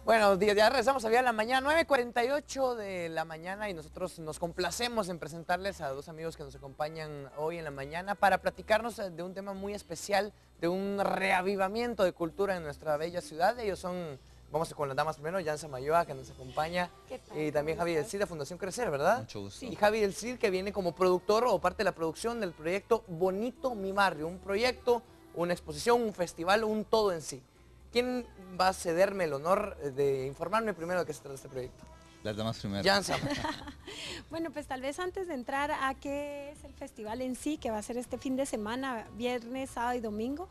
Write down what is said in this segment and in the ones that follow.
Buenos días, ya regresamos a Vía la Mañana, 9:48 de la mañana y nosotros nos complacemos en presentarles a dos amigos que nos acompañan hoy en la mañana para platicarnos de un tema muy especial, de un reavivamiento de cultura en nuestra bella ciudad. Ellos son, vamos con las damas primero, Yansa Mayoa, que nos acompaña, y también Javi del Cid de Fundación Crecer, ¿verdad? Mucho gusto. Sí. Y Javi del Cid, que viene como productor o parte de la producción del proyecto Bonito Mi Barrio, un proyecto, una exposición, un festival, un todo en sí. ¿Quién va a cederme el honor de informarme primero de qué se trata este proyecto? Las damas primero. Yansa. Bueno, pues tal vez antes de entrar a qué es el festival en sí, que va a ser este fin de semana, viernes, sábado y domingo,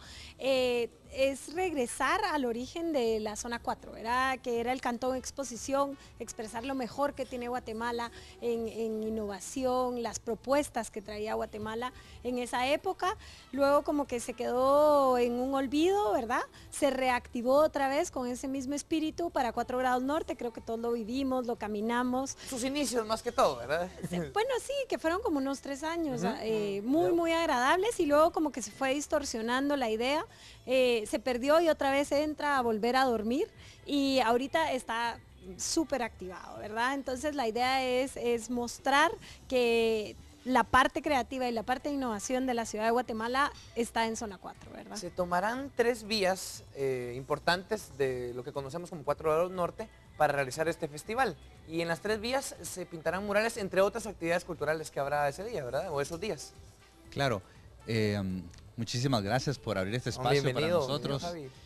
es regresar al origen de la zona 4, ¿verdad? Que era el Cantón Exposición, expresar lo mejor que tiene Guatemala en innovación, las propuestas que traía Guatemala en esa época. Luego como que se quedó en un olvido, ¿verdad? Se reactivó otra vez con ese mismo espíritu para 4 grados norte, creo que todos lo vivimos, lo caminamos. Sus inicios más que todo, ¿verdad? Bueno, sí, que fueron como unos 3 años, muy agradables, y luego como que se fue distorsionando la idea, se perdió y otra vez entra a volver a dormir y ahorita está súper activado, ¿verdad? Entonces la idea es mostrar que la parte creativa y la parte de innovación de la ciudad de Guatemala está en zona 4, ¿verdad? Se tomarán 3 vías importantes de lo que conocemos como 4 grados norte para realizar este festival. Y en las 3 vías se pintarán murales, entre otras actividades culturales que habrá ese día, ¿verdad? O esos días. Claro. Muchísimas gracias por abrir este espacio para nosotros.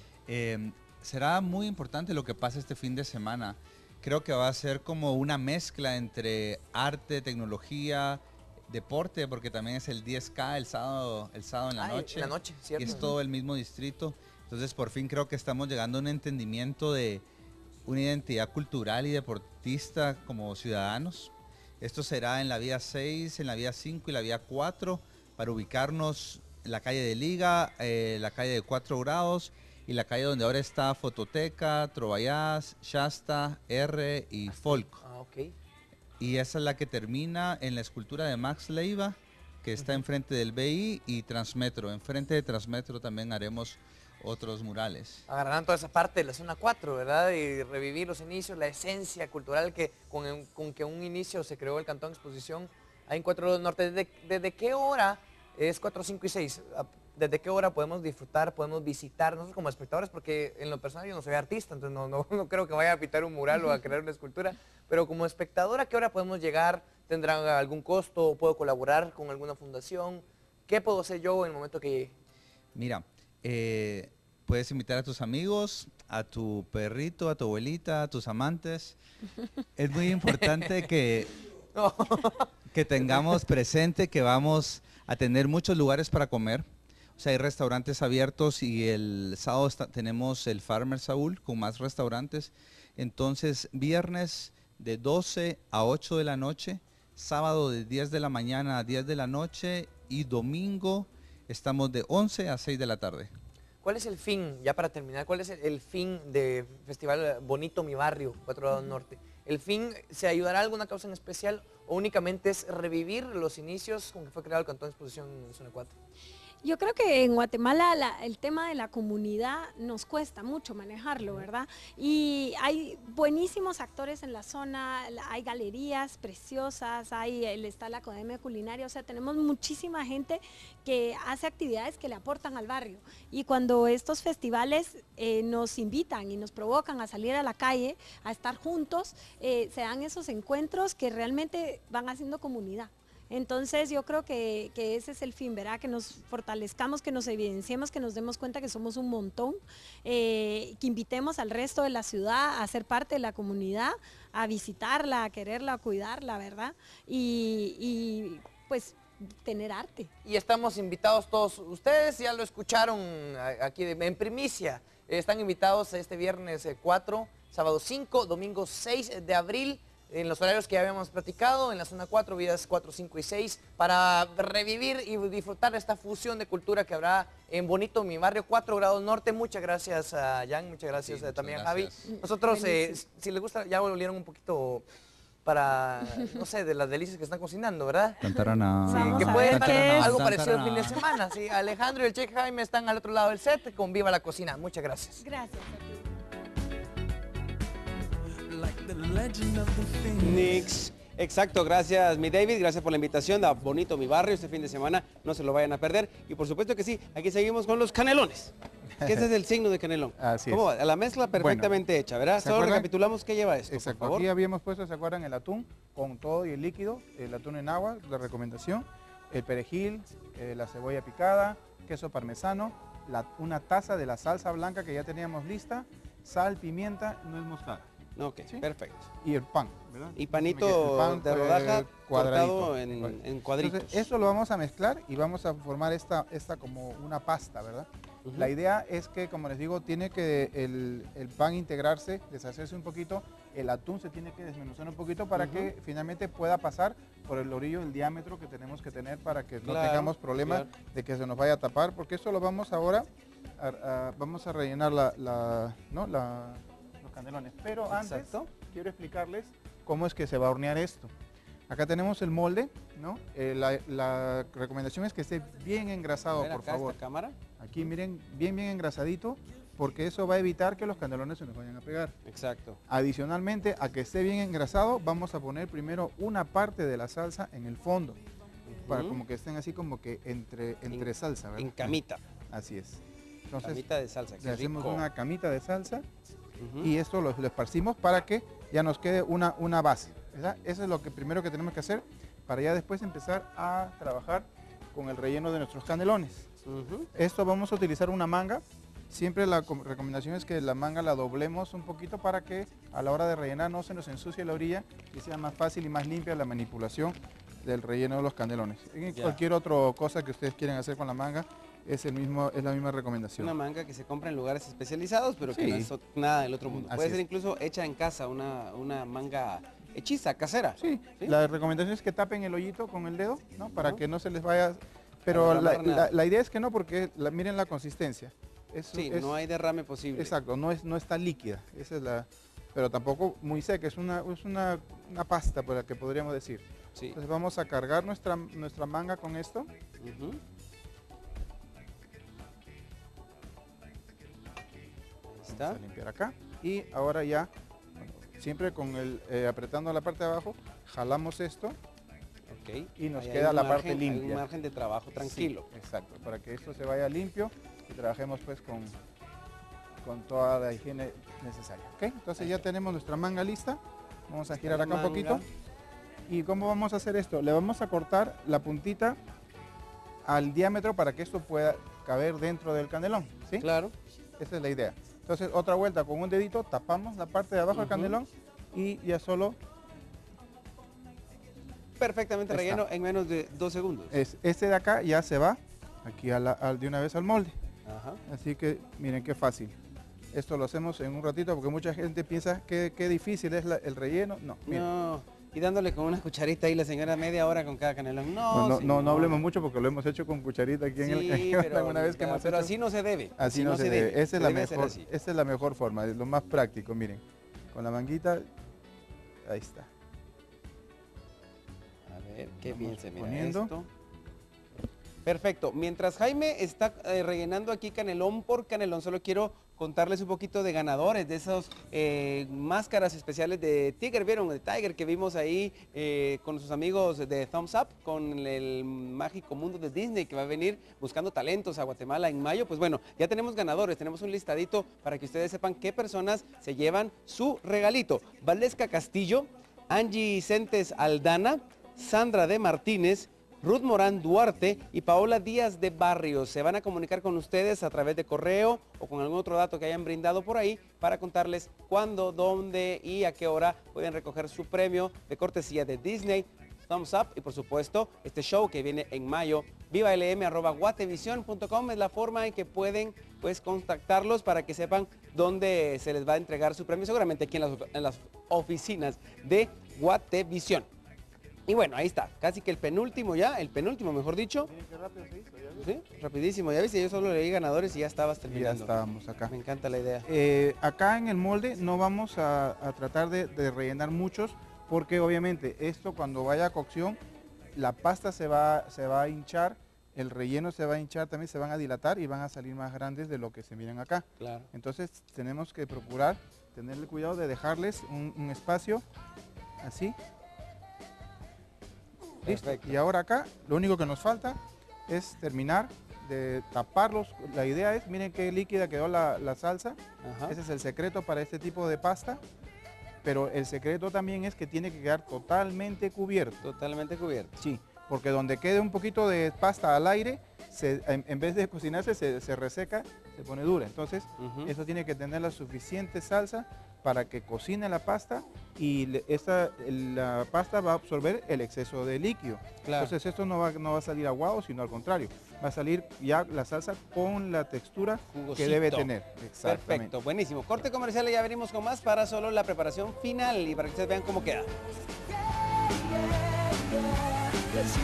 Será muy importante lo que pasa este fin de semana. Creo que va a ser como una mezcla entre arte, tecnología, deporte, porque también es el 10K el sábado en la noche. En la noche, cierto. Y es todo el mismo distrito. Entonces, por fin creo que estamos llegando a un entendimiento de una identidad cultural y deportista como ciudadanos. Esto será en la vía 6, en la vía 5 y la vía 4, para ubicarnos en la calle de Liga, la calle de 4 grados y la calle donde ahora está Fototeca, Trovallas, Shasta, R y Folk. Ok. Y esa es la que termina en la escultura de Max Leiva, que está enfrente del BI, y Transmetro. Enfrente de Transmetro también haremos otros murales. Agarrarán toda esa parte de la zona 4, ¿verdad? Y revivir los inicios, la esencia cultural que con que un inicio se creó el Cantón Exposición ahí en 4 grados norte. ¿Desde qué hora es 4, 5 y 6? ¿Desde qué hora podemos disfrutar, podemos visitar nosotros como espectadores? Porque en lo personal yo no soy artista, entonces no creo que vaya a pintar un mural o a crear una escultura, pero como espectador, ¿a qué hora podemos llegar? ¿Tendrán algún costo? ¿Puedo colaborar con alguna fundación? ¿Qué puedo hacer yo en el momento que llegue? Mira, puedes invitar a tus amigos, a tu perrito, a tu abuelita, a tus amantes. Es muy importante que tengamos presente que vamos a tener muchos lugares para comer. O sea, hay restaurantes abiertos y el sábado tenemos el Farmer Saúl con más restaurantes. Entonces, viernes de 12 a 8 de la noche, sábado de 10 de la mañana a 10 de la noche y domingo estamos de 11 a 6 de la tarde. ¿Cuál es el fin, ya para terminar, cuál es el fin de Festival Bonito Mi Barrio, 4 grados norte? ¿El fin se ayudará a alguna causa en especial o únicamente es revivir los inicios con que fue creado el Cantón de Exposición en zona 4? Yo creo que en Guatemala el tema de la comunidad nos cuesta mucho manejarlo, ¿verdad? Y hay buenísimos actores en la zona, hay galerías preciosas, está la Academia Culinaria, o sea, tenemos muchísima gente que hace actividades que le aportan al barrio. Y cuando estos festivales nos invitan y nos provocan a salir a la calle, a estar juntos, se dan esos encuentros que realmente van haciendo comunidad. Entonces yo creo que ese es el fin, ¿verdad? Que nos fortalezcamos, que nos evidenciemos, que nos demos cuenta que somos un montón, que invitemos al resto de la ciudad a ser parte de la comunidad, a visitarla, a quererla, a cuidarla, ¿verdad? Y pues tener arte. Y estamos invitados todos, ustedes ya lo escucharon aquí en primicia, están invitados este viernes 4, sábado 5, domingo 6 de abril, en los horarios que ya habíamos platicado, en la zona 4, vías 4, 5 y 6, para revivir y disfrutar de esta fusión de cultura que habrá en Bonito Mi Barrio, 4 grados norte. Muchas gracias a Jan, muchas gracias también a Javi. Nosotros, si les gusta, ya volvieron un poquito para, no sé, de las delicias que están cocinando, ¿verdad? Sí, que puede estar algo parecido el fin de semana. Sí, Alejandro y el Chef Jaime están al otro lado del set con Viva la Cocina. Muchas gracias. Gracias a ti. Nix. Exacto, gracias mi David, gracias por la invitación, da bonito mi barrio este fin de semana, no se lo vayan a perder. Y por supuesto que sí, aquí seguimos con los canelones, que ese es el signo de canelón. Así ¿Cómo es. va? La mezcla perfectamente hecha, ¿verdad? ¿se Solo acuerdan? recapitulamos qué lleva esto, Exacto, por favor. aquí habíamos puesto, ¿se acuerdan? El atún con todo y el líquido, el atún en agua, la recomendación, el perejil, la cebolla picada, queso parmesano, una taza de la salsa blanca que ya teníamos lista, sal, pimienta, nuez moscada. Ok, ¿Sí? perfecto. Y el pan, ¿verdad? Y panito de rodaja cortado cuadradito. en cuadritos. Entonces, eso lo vamos a mezclar y vamos a formar esta como una pasta, ¿verdad? La idea es que, como les digo, tiene que el pan integrarse, deshacerse un poquito, el atún se tiene que desmenuzar un poquito para que finalmente pueda pasar por el orillo del diámetro que tenemos que tener para que no tengamos problemas de que se nos vaya a tapar, porque eso lo vamos ahora, vamos a rellenar los canelones. Pero antes quiero explicarles cómo es que se va a hornear esto. Acá tenemos el molde, ¿no? La recomendación es que esté bien engrasado, por favor. Esta cámara. Aquí miren, bien engrasadito, porque eso va a evitar que los canelones se nos vayan a pegar. Exacto. Adicionalmente, a que esté bien engrasado, vamos a poner primero una parte de la salsa en el fondo, para como que estén así como que entre salsa, ¿verdad? En camita. Así es. Entonces, Camita de salsa, le qué hacemos rico. una camita de salsa y esto lo esparcimos para que ya nos quede una base, ¿verdad? Eso es lo que primero que tenemos que hacer para ya después empezar a trabajar con el relleno de nuestros canelones. Esto vamos a utilizar una manga. Siempre la recomendación es que la manga la doblemos un poquito para que a la hora de rellenar no se nos ensucie la orilla y sea más fácil y más limpia la manipulación del relleno de los canelones. En cualquier otra cosa que ustedes quieran hacer con la manga es la misma recomendación. Una manga que se compra en lugares especializados, pero que Sí. no es nada del otro mundo. Así Puede ser es. incluso hecha en casa, una manga hechiza, casera. Sí, la recomendación es que tapen el hoyito con el dedo, ¿no? Para que no se les vaya. A Pero derramar nada. la idea es que no, porque miren la consistencia. Sí, no hay derrame posible. Exacto, no está líquida. Esa es pero tampoco muy seca, es una pasta, por la que podríamos decir. Sí. Entonces vamos a cargar nuestra manga con esto. Ahí está. Vamos a limpiar acá. Y ahora ya, siempre con apretando la parte de abajo, jalamos esto. Ok. Y nos Ahí queda hay un la margen, parte hay limpia. un margen de trabajo tranquilo. Sí, exacto, para que esto se vaya limpio y trabajemos pues con toda la higiene necesaria. ¿Ok? Entonces ya tenemos nuestra manga lista. Vamos a girar acá un poquito. ¿Y cómo vamos a hacer esto? Le vamos a cortar la puntita al diámetro para que esto pueda caber dentro del canelón. ¿Sí? Claro. Esa es la idea. Entonces otra vuelta con un dedito, tapamos la parte de abajo del canelón y ya solo Perfectamente Está. relleno en menos de 2 segundos. este de acá ya se va aquí de una vez al molde. Ajá. Así que miren qué fácil. Esto lo hacemos en un ratito porque mucha gente piensa que difícil es el relleno. No, miren. No, y dándole con una cucharita ahí la señora media hora con cada canelón. No hablemos mucho porque lo hemos hecho con cucharita aquí Sí, una vez que hemos pero hecho. así no se debe. Así no se debe. Esa es la Debe ser mejor, así. esa es la mejor forma, es lo más práctico, miren. Con la manguita, ahí está. A ver, qué Vamos bien se mira poniendo. esto. Perfecto. Mientras Jaime está rellenando aquí canelón por canelón, solo quiero contarles un poquito de ganadores de esas máscaras especiales de Tiger. ¿Vieron? De Tiger que vimos ahí con sus amigos de Thumbs Up, con el mágico mundo de Disney que va a venir buscando talentos a Guatemala en mayo. Pues bueno, ya tenemos ganadores, tenemos un listadito para que ustedes sepan qué personas se llevan su regalito. Valesca Castillo, Angie Centes Aldana, Sandra de Martínez, Ruth Morán Duarte y Paola Díaz de Barrios. Se van a comunicar con ustedes a través de correo o con algún otro dato que hayan brindado por ahí para contarles cuándo, dónde y a qué hora pueden recoger su premio de cortesía de Disney, Thumbs Up y por supuesto este show que viene en mayo. vivalm@guatevision.com es la forma en que pueden pues contactarlos para que sepan dónde se les va a entregar su premio, seguramente aquí en las oficinas de Guatevisión. Y bueno, ahí está, casi que el penúltimo mejor dicho. Miren qué rápido se hizo, ¿ya Sí, rapidísimo, ya viste, yo solo leí ganadores y ya estabas Ya terminando. estábamos acá. Me encanta la idea. Acá en el molde no vamos a tratar de rellenar muchos porque obviamente esto cuando vaya a cocción la pasta se va a hinchar, el relleno se va a hinchar, también se van a dilatar y van a salir más grandes de lo que se miran acá. Claro. Entonces tenemos que procurar tenerle cuidado de dejarles un espacio así. Listo. Perfecto. Y ahora acá, lo único que nos falta es terminar de taparlos. La idea es, miren qué líquida quedó la salsa. Ajá. Ese es el secreto para este tipo de pasta. Pero el secreto también es que tiene que quedar totalmente cubierto. Totalmente cubierto. Sí, porque donde quede un poquito de pasta al aire, en vez de cocinarse, se reseca, se pone dura. Entonces, Ujú. eso tiene que tener la suficiente salsa para que cocine la pasta y la pasta va a absorber el exceso de líquido. Claro. Entonces, esto no va a salir aguado, sino al contrario. Va a salir ya la salsa con la textura Jugosito. que debe tener. Exactamente. Perfecto, buenísimo. Corte comercial y ya venimos con más para solo la preparación final y para que ustedes vean cómo queda.